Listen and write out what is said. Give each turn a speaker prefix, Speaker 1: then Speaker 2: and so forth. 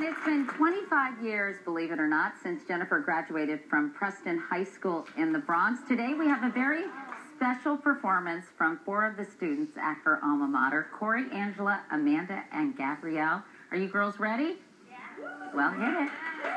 Speaker 1: It's been 25 years, believe it or not, since Jennifer graduated from Preston High School in the Bronx. Today we have a very special performance from 4 of the students at her alma mater, Couric, Angela, Amanda, and Gabrielle. Are you girls ready? Yeah. Well, hit it.